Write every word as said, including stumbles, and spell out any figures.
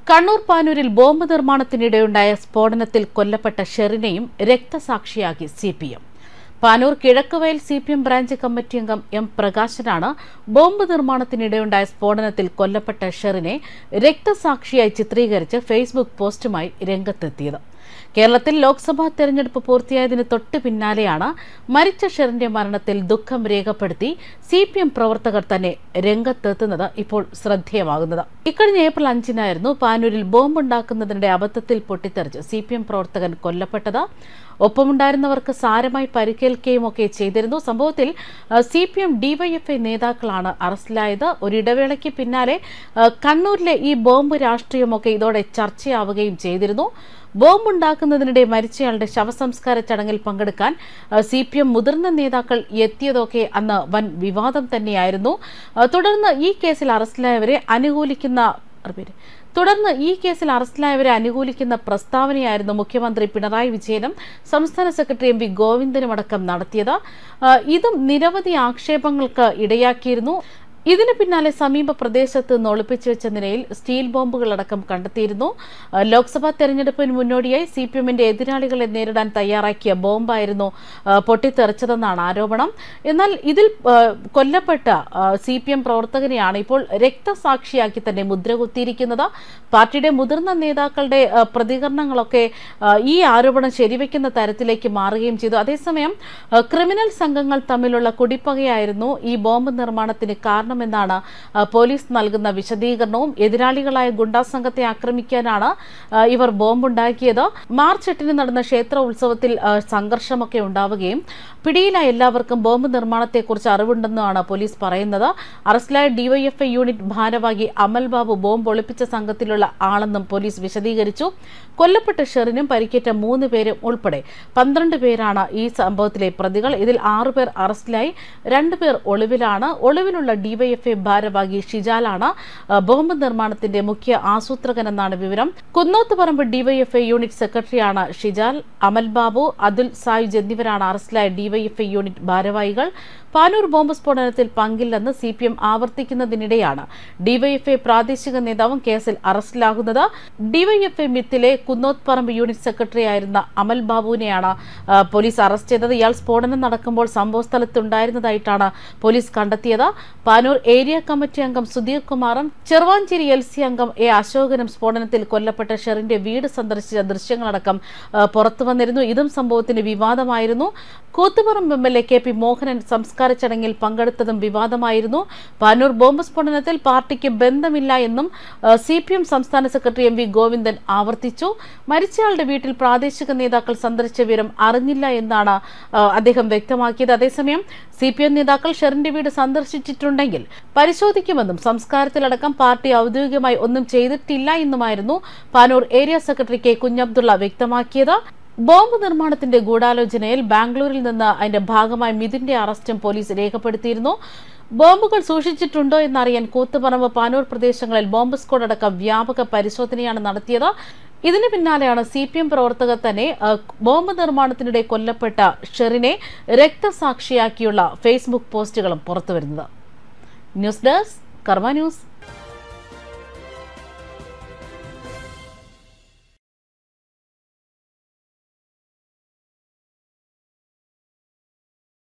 Kannur പാനൂരിൽ bomb നിർമ്മാണത്തിനിടെയുണ്ടായ സ്ഫോടനത്തിൽ കൊല്ലപ്പെട്ട ഷെറിനെയും രക്തസാക്ഷിയാക്കി C P M. Panoor Kizhakkuvayal C P M branch committee അംഗം എം പ്രകാശനാണ് ബോംബ് നിർമ്മാണത്തിനിടെയുണ്ടായ സ്ഫോടനത്തിൽ കൊല്ലപ്പെട്ട ഷെറിനെ രക്തസാക്ഷിയായി ചിത്രീകരിച്ച് ഫേസ്ബുക്ക് പോസ്റ്റുമായി രംഗത്തെത്തിയത്. കേരളത്തിൽ ലോക്സഭാ തെരഞ്ഞെടുപ്പ് പൂർത്തിയായതിന് തൊട്ട് പിന്നാലെയാണ് മരിച്ച ഷെറിന്റെ മരണത്തിൽ ദുഃഖം രേഖപ്പെടുത്തി സി പി എം പ്രവർത്തകർ തന്നെ രംഗത്തെത്തുന്നത് ഇപ്പോൾ ശ്രദ്ധേയമാകുന്നത്. ഇക്കഴിഞ്ഞ ഏപ്രിൽ അഞ്ചിനായിരുന്നു പാനൂരിൽ ബോംബുണ്ടാക്കുന്നതിനിടെ അബദ്ധത്തിൽ പൊട്ടിത്തെറിച്ച് സി പി എം പ്രവർത്തകൻ കൊല്ലപ്പെട്ടത്. ഒപ്പമുണ്ടായിരുന്നവർക്ക് സാരമായി പരിക്കേൽക്കുകയുമൊക്കെ ചെയ്തിരുന്നു. സംഭവത്തിൽ സി പി എം ഡിവൈഎഫ്ഐ നേതാക്കളാണ് അറസ്റ്റിലായത്. ഒരിടവേളയ്ക്ക് പിന്നാലെ കണ്ണൂരിലെ ഈ ബോംബ് രാഷ്ട്രീയമൊക്കെ ഇതോടെ ചർച്ചയാവുകയും ചെയ്തിരുന്നു. ബോംബുണ്ടാക്കുന്നതിനിടെ മരിച്ചയാളുടെ ശവസംസ്കാര ചടങ്ങിൽ പങ്കെടുക്കാൻ സി പി എം മുതിർന്ന നേതാക്കൾ എത്തിയതൊക്കെ അന്ന് വൻ വിവാദം തന്നെയായിരുന്നു. തുടർന്ന് ഈ കേസിൽ അറസ്റ്റിലായവരെ അനുകൂലിക്കുന്ന തുടർന്ന് ഈ കേസിൽ അറസ്റ്റിലായവരെ അനുകൂലിക്കുന്ന പ്രസ്താവനയായിരുന്നു മുഖ്യമന്ത്രി പിണറായി വിജയനും സംസ്ഥാന സെക്രട്ടറി എം വി ഗോവിന്ദനുമടക്കം നടത്തിയത്. ഇതും നിരവധി ആക്ഷേപങ്ങൾക്ക് ഇടയാക്കിയിരുന്നു. ഇതിന് പിന്നാലെ സമീപ പ്രദേശത്ത് നിന്ന് ഒളിപ്പിച്ചു വെച്ച നിലയിൽ സ്റ്റീൽ ബോംബുകളടക്കം കണ്ടെത്തിയിരുന്നു. ലോക്സഭാ തെരഞ്ഞെടുപ്പിന് മുന്നോടിയായി സി പി എമ്മിന്റെ എതിരാളികളെ നേരിടാൻ തയ്യാറാക്കിയ ബോംബായിരുന്നു പൊട്ടിത്തെറിച്ചതെന്നാണ് ആരോപണം. എന്നാൽ ഇതിൽ കൊല്ലപ്പെട്ട സി പി എം പ്രവർത്തകനെയാണ് ഇപ്പോൾ രക്തസാക്ഷിയാക്കി തന്നെ മുദ്രകുത്തിയിരിക്കുന്നത്. പാർട്ടിയുടെ മുതിർന്ന നേതാക്കളുടെ പ്രതികരണങ്ങളൊക്കെ ഈ ആരോപണം ശരിവെക്കുന്ന തരത്തിലേക്ക് മാറുകയും ചെയ്തു. അതേസമയം ക്രിമിനൽ സംഘങ്ങൾ തമ്മിലുള്ള കുടിപ്പകയായിരുന്നു ഈ ബോംബ് നിർമ്മാണത്തിന് കാരണം ാണ് പോലീസ് നൽകുന്ന വിശദീകരണവും. എതിരാളികളായ ഗുണ്ടാ സംഘത്തെ ആക്രമിക്കാനാണ് ഇവർ ബോംബുണ്ടാക്കിയത്. മാർച്ച് എട്ടിന് നടന്ന ക്ഷേത്ര ഉത്സവത്തിൽ സംഘർഷമൊക്കെ ഉണ്ടാവുകയും പിടിയിലായ എല്ലാവർക്കും ബോംബ് നിർമ്മാണത്തെക്കുറിച്ച് അറിവുണ്ടെന്നാണ് പോലീസ് പറയുന്നത്. അറസ്റ്റിലായ ഡിവൈഎഫ്ഐ യൂണിറ്റ് ഭാരവാഹി അമൽ ബാബു ബോംബ് ഒളിപ്പിച്ച സംഘത്തിലുള്ള ആളെന്നും പോലീസ് വിശദീകരിച്ചു. കൊല്ലപ്പെട്ട ഷെറിനും പരിക്കേറ്റ മൂന്ന് പേരും ഉൾപ്പെടെ പന്ത്രണ്ട് പേരാണ് ഈ സംഭവത്തിലെ പ്രതികൾ. ഇതിൽ ആറുപേർ അറസ്റ്റിലായി, രണ്ടുപേർ ഒളിവിലാണ്. ഒളിവിലുള്ള ഡിവൈഎഫ്ഐ ഭാരവാഹി ഷിജാലാണ് ബോംബ് നിർമ്മാണത്തിന്റെ മുഖ്യ ആസൂത്രകനെന്നാണ് വിവരം. കുന്നോത്തുപറമ്പ് ഡിവൈഎഫ്ഐ യൂണിറ്റ് സെക്രട്ടറിയാണ് ഷിജാൽ. അമൽ ബാബു, അതുൽ സായുജ് എന്നിവരാണ് അറസ്റ്റിലായ ഡിവൈഎഫ്ഐ യൂണിറ്റ് ഭാരവാഹികൾ. പാനൂർ ബോംബ് സ്ഫോടനത്തിൽ പങ്കില്ലെന്ന് സി പി എം ആവർത്തിക്കുന്നതിനിടെയാണ് ഡിവൈഎഫ്ഐ പ്രാദേശിക നേതാവും കേസിൽ അറസ്റ്റിലാകുന്നത്. ഡിവൈഎഫ്ഐ മിത്തിലെ കുന്നോത്പറമ്പ് യൂണിറ്റ് സെക്രട്ടറിയായിരുന്ന അമൽ ബാബുവിനെയാണ് പോലീസ് അറസ്റ്റ് ചെയ്തത്. ഇയാൾ സ്ഫോടനം നടക്കുമ്പോൾ സംഭവസ്ഥലത്തുണ്ടായിരുന്നതായിട്ടാണ് പോലീസ് കണ്ടെത്തിയത്. പാനൂർ ഏരിയ കമ്മിറ്റി അംഗം സുധീർ കുമാറും ചെറുവാഞ്ചേരി എൽ സി അംഗം എ അശോകനും സ്ഫോടനത്തിൽ കൊല്ലപ്പെട്ട ഷെറിന്റെ വീട് സന്ദർശിച്ച ദൃശ്യങ്ങളടക്കം പുറത്തുവന്നിരുന്നു. ഇതും സംഭവത്തിന് വിവാദമായിരുന്നു. Koothuparamba M L A K P Mohanan സംസ്കാര ചടങ്ങിൽ പങ്കെടുത്തതും വിവാദമായിരുന്നു. പാനൂർ ബോംബ് സ്ഫോടനത്തിൽ പാർട്ടിക്ക് ബന്ധമില്ല എന്നും സി പി എം സംസ്ഥാന സെക്രട്ടറി എം വി ഗോവിന്ദൻ ആവർത്തിച്ചു. മരിച്ചയാളുടെ വീട്ടിൽ പ്രാദേശിക നേതാക്കൾ സന്ദർശിച്ച വിവരം അറിഞ്ഞില്ല എന്നാണ് അദ്ദേഹം വ്യക്തമാക്കിയത്. അതേസമയം സി പി എം നേതാക്കൾ ഷെറിന്റെ വീട് സന്ദർശിച്ചിട്ടുണ്ടെങ്കിൽ പരിശോധിക്കുമെന്നും സംസ്കാരത്തിലടക്കം പാർട്ടി ഔദ്യോഗികമായി ഒന്നും ചെയ്തിട്ടില്ല എന്നുമായിരുന്നു Panoor area secretary K Kunhabdulla വ്യക്തമാക്കിയത്. ബോംബ് നിർമ്മാണത്തിന്റെ ഗൂഢാലോചനയിൽ ബാംഗ്ലൂരിൽ നിന്ന് അതിന്റെ ഭാഗമായി മിഥുന്റെ അറസ്റ്റും പോലീസ് രേഖപ്പെടുത്തിയിരുന്നു. ബോംബുകൾ സൂക്ഷിച്ചിട്ടുണ്ടോ എന്നറിയാൻ കൂത്തുപറമ്പ്, പാനൂർ പ്രദേശങ്ങളിൽ ബോംബ് സ്ക്വാഡ് അടക്കം വ്യാപക പരിശോധനയാണ് നടത്തിയത്. ഇതിന് പിന്നാലെയാണ് സി പി എം പ്രവർത്തകർ തന്നെ ബോംബ് നിർമ്മാണത്തിനിടെ കൊല്ലപ്പെട്ട ഷെറിനെ രക്തസാക്ഷിയാക്കിയുള്ള ഫേസ്ബുക്ക് പോസ്റ്റുകളും പുറത്തുവരുന്നത്. News desk Karma news.